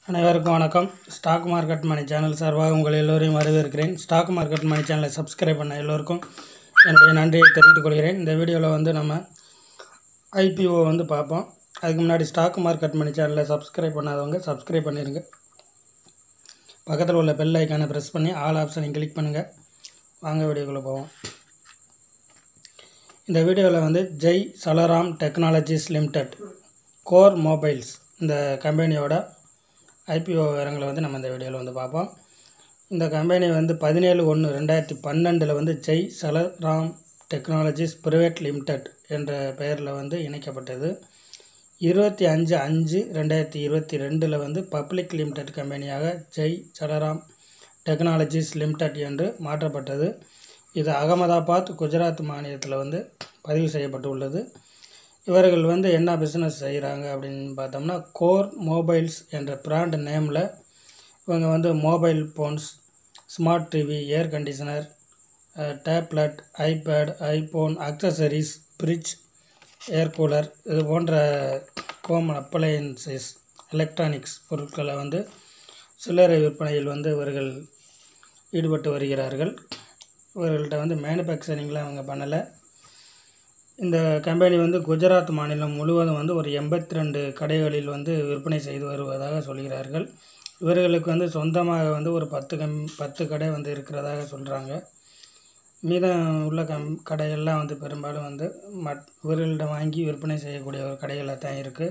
அனைவருக்கும் வணக்கம். Stock market மணி channel சார்பாக உங்கள் எல்லோரையும் வரவேற்கிறேன். ஸ்டாக் மார்க்கெட் மணி சேனலை சப்ஸ்கிரைப் பண்ண எல்லோருக்கும் என்னுடைய நன்றியை தெரிவித்துக் கொள்கிறேன். இந்த வீடியோவில் நம்ம ஐபிஓ பார்ப்போம். அதுக்கு முன்னாடி ஸ்டாக் மார்க்கெட் மணி சேனலை சப்ஸ்கிரைப் பண்ணாதவங்க சப்ஸ்கிரைப் பண்ணிடுங்க. பக்கத்தில் உள்ள பெல் ஐக்கானை ப்ரெஸ் பண்ணி ஆல் ஆப்ஷனை கிளிக் பண்ணுங்கள். வாங்க வீடியோக்குள்ளே போவோம். இந்த வீடியோவில் Jalaram technologies limited Kore mobiles இந்த கம்பெனியோட ஐபிஓ விவரங்களை நம்ம இந்த வீடியோவில் பார்ப்போம். இந்த company 17/1/2012 Jalaram technologies private limited என்ற பெயரில் இணைக்கப்பட்டது. 25/5/2022 பப்ளிக் லிமிடெட் கம்பெனியாக ஜலாரம் டெக்னாலஜிஸ் லிமிடெட் என்று மாற்றப்பட்டது. இது அகமதாபாத், குஜராத் மாநிலத்தில் பதிவு செய்யப்பட்டுள்ளது. இவர்கள் என்ன பிஸ்னஸ் செய்கிறாங்க அப்படின்னு பார்த்தோம்னா, கோர் மொபைல்ஸ் என்ற பிராண்ட் நேமில் இவங்க mobile phones, smart TV, air conditioner, tablet, iPad, iPhone, accessories, fridge, air cooler இது போன்ற ஹோம் அப்ளையன்சஸ் எலக்ட்ரானிக்ஸ் பொருட்களை சில்லறை விற்பனையில் இவர்கள் ஈடுபட்டு வருகிறார்கள். இவர்கள்ட்ட மேனுஃபேக்சரிங்லாம் அவங்க பண்ணலை. இந்த கம்பெனி குஜராத் மாநிலம் முழுவதும் ஒரு 82 கடைகளில் விற்பனை செய்து வருவதாக சொல்கிறார்கள். இவர்களுக்கு சொந்தமாக ஒரு 10 கடை இருக்கிறதாக சொல்கிறாங்க. மீதம் உள்ள கடைகள்லாம் பெரும்பாலும் இவர்களிடம் வாங்கி விற்பனை செய்யக்கூடிய ஒரு கடைகளாக தான் இருக்குது.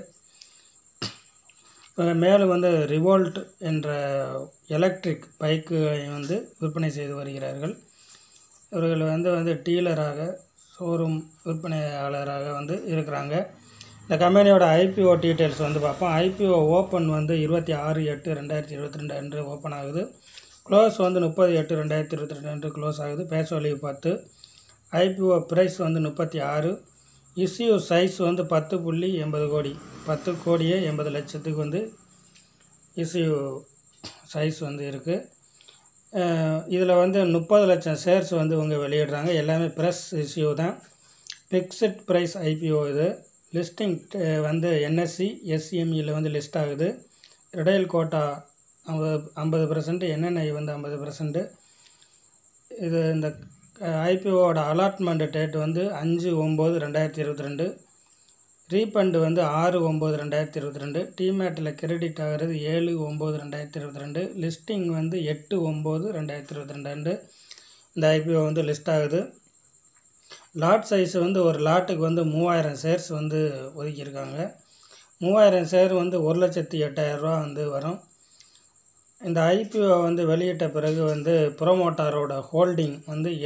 மேலும் ரிவோல்ட் என்ற எலக்ட்ரிக் பைக்குகளை விற்பனை செய்து வருகிறார்கள். இவர்கள் டீலராக, ஷோரூம் விற்பனையாளராக இருக்கிறாங்க. இந்த கம்பெனியோட ஐபிஓ டீட்டெயில்ஸ் பார்ப்போம். ஐபிஓ ஓப்பன் 26/8/2022 அன்று ஓப்பன் ஆகுது. க்ளோஸ் 30/8/2022 அன்று க்ளோஸ் ஆகுது. Face value 10. IPO price 36. Issue size 10.80 crore, 10 கோடியே 80 லட்சத்துக்கு இஷ்யூ சைஸ் இருக்குது. இதில் 30 லட்சம் ஷேர்ஸ் இவங்க வெளியிடுறாங்க. எல்லாமே ப்ரெஸ் இஷ்யூ தான். Fixed price IPO. இது லிஸ்டிங் என்எஸ்சி எஸ்எம்இயில் லிஸ்ட் ஆகுது. Retail quota 50%, NNI 50%. இது இந்த ஐபிஓவோட அலாட்மெண்ட் டேட் 5/9/2022. ரீஃபண்டு 6/9/2022. டிமேட்டில் கிரெடிட் ஆகிறது 7/9/2022. லிஸ்டிங் 8/9/2022 அன்று இந்த ஐபிஓ லிஸ்ட் ஆகுது. லாட் சைஸ் ஒரு லாட்டுக்கு 3000 ஷேர்ஸ் ஒதுக்கியிருக்காங்க. 3000 ஷேர் 1,08,000 ரூபா வரும். இந்த ஐபிஓ வெளியிட்ட பிறகு ப்ரோமோட்டாரோட ஹோல்டிங்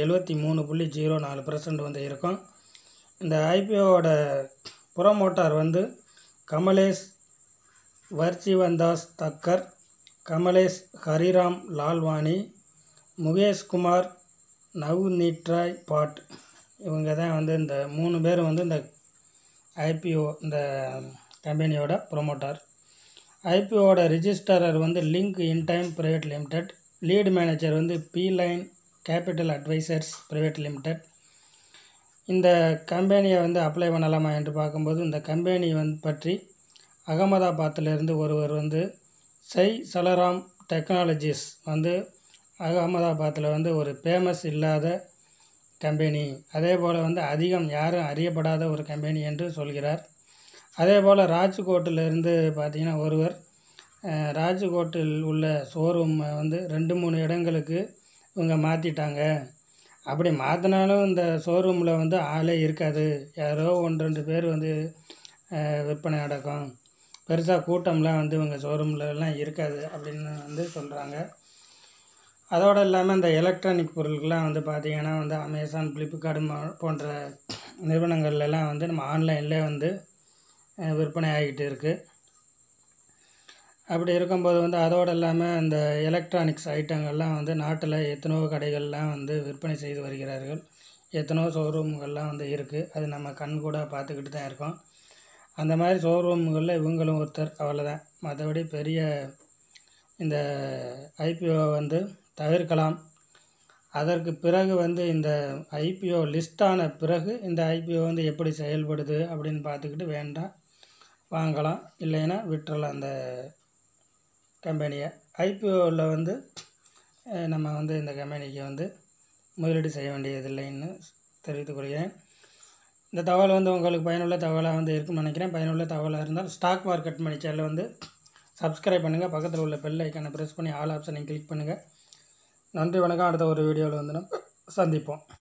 73.04% இருக்கும். இந்த ஐபிஓவோட ப்ரோமோட்டார் கமலேஷ் வர்ஜிவந்தாஸ் தக்கர், கமலேஷ் ஹரிராம் லால்வானி, முகேஷ் குமார் நவ்நீட்ராய் பாட். இவங்க தான் இந்த 3 பேர் இந்த ஐபிஓ இந்த கம்பெனியோட ப்ரோமோட்டார். ஐபிஓட registrar link in time private limited. Lead manager Beeline capital advisors private limited. இந்த கம்பெனியை அப்ளை பண்ணலாமா என்று பார்க்கும்போது, இந்த கம்பெனி பற்றி அகமதாபாத்திலிருந்து ஒருவர் ஜலாரம் டெக்னாலஜிஸ் அகமதாபாத்தில் ஒரு ஃபேமஸ் இல்லாத கம்பெனி, அதே போல் அதிகம் யாரும் அறியப்படாத ஒரு கம்பெனி என்று சொல்கிறார். அதே போல் ராஜ்கோட்டிலிருந்து பார்த்திங்கன்னா ஒருவர் ராஜ்கோட்டில் உள்ள ஷோரூமை 2-3 இடங்களுக்கு இவங்க மாற்றிட்டாங்க. அப்படி மாற்றினாலும் இந்த ஷோரூமில் ஆளே இருக்காது, யாரோ 1-2 பேர் விற்பனை நடக்கும், பெருசாக கூட்டம்லாம் இவங்க ஷோரூம்லலாம் இருக்காது அப்படின்னு சொல்கிறாங்க. அதோடு இல்லாமல் இந்த எலக்ட்ரானிக் பொருட்கள்லாம் பார்த்திங்கன்னா அமேசான், ஃப்ளிப்கார்ட் போன்ற நிறுவனங்கள்லாம் நம்ம ஆன்லைனில் விற்பனை ஆகிட்டு இருக்குது. அப்படி இருக்கும்போது அதோடு இல்லாமல் இந்த எலக்ட்ரானிக்ஸ் ஐட்டங்கள்லாம் நாட்டில் எத்தனையோ கடைகள்லாம் விற்பனை செய்து வருகிறார்கள். எத்தனையோ ஷோரூம்கள்லாம் இருக்குது. அது நம்ம கண் கூட பார்த்துக்கிட்டு தான் இருக்கோம். அந்த மாதிரி ஷோரூம்களில் இவங்களும் ஒருத்தர், அவ்வளோதான். மற்றபடி பெரிய இந்த ஐபிஓ தவிர்க்கலாம். அதற்கு பிறகு இந்த ஐபிஓ லிஸ்ட் ஆன பிறகு இந்த ஐபிஓ எப்படி செயல்படுது அப்படின்னு பார்த்துக்கிட்டு வேண்டாம் வாங்கலாம், இல்லைன்னா விட்டுறலாம் அந்த கம்பெனியை. ஐபிஓவில் வந்து நம்ம வந்து இந்த கம்பெனிக்கு வந்து முதலீடு செய்ய வேண்டியதில்லைன்னு தெரிவித்துக் கொள்கிறேன். இந்த தகவல் வந்து உங்களுக்கு பயனுள்ள தகவலாக வந்து இருக்குன்னு நினைக்கிறேன். பயனுள்ள தகவலாக இருந்தால் ஸ்டாக் மார்க்கெட் மணி சேனலை வந்து சப்ஸ்கிரைப் பண்ணுங்கள். பக்கத்தில் உள்ள பெல் ஐக்கானை ப்ரெஸ் பண்ணி ஆல் ஆப்ஷனை கிளிக் பண்ணுங்கள். நன்றி, வணக்கம். அடுத்த ஒரு வீடியோவில் வந்து நம்ம சந்திப்போம்.